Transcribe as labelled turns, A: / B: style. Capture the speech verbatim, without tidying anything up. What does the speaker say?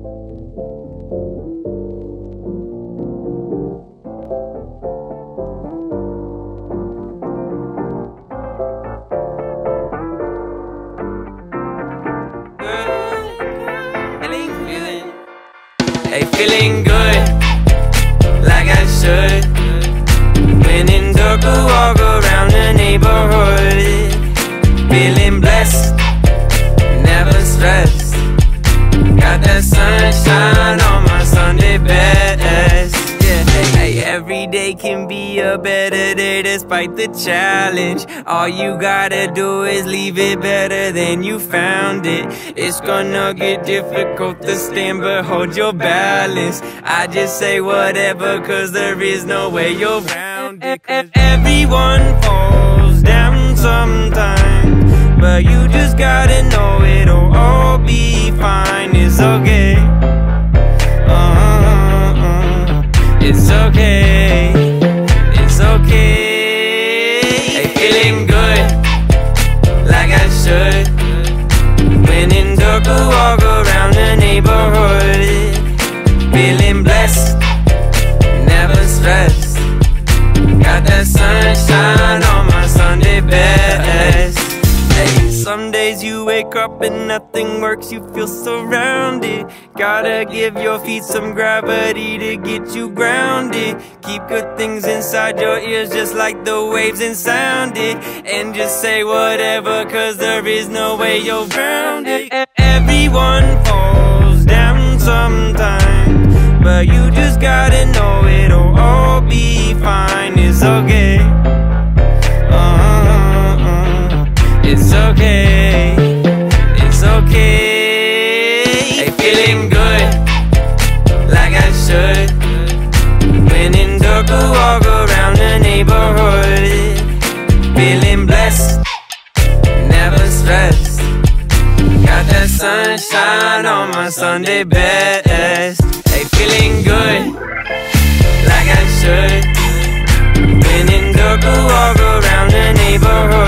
A: Hey, feeling good, like I should. When in dark, I walk around the neighborhood. Feeling blessed, never stressed. Got that sunshine on my Sunday best. Yeah, hey, hey, every day can be a better day despite the challenge. All you gotta do is leave it better than you found it. It's gonna get difficult to stand, but hold your balance. I just say whatever, cause there is no way you're around it. Everyone falls down sometimes, but you just gotta know it'll all be fine. It's okay. Uh-uh-uh. It's okay. It's okay. Hey, feeling good, like I should. When in dark, I walk around the neighborhood. Feeling blessed, never stressed. Got that sunshine on my Sunday best. Hey, some days you wake up and nothing works, you feel surrounded. Gotta give your feet some gravity to get you grounded. Keep good things inside your ears just like the waves and sound it. And just say whatever, cause there is no way you're grounded. Everyone falls down sometimes, but you just gotta know it'll all be fine. It's okay. Uh-uh-uh. It's okay. It's okay. Hey, feeling good, like I should. When in dark, I walk around the neighborhood. Feeling blessed, never stressed. Got that sunshine on my Sunday best. Hey, feeling good, like I should. When in dark, I walk around the neighborhood.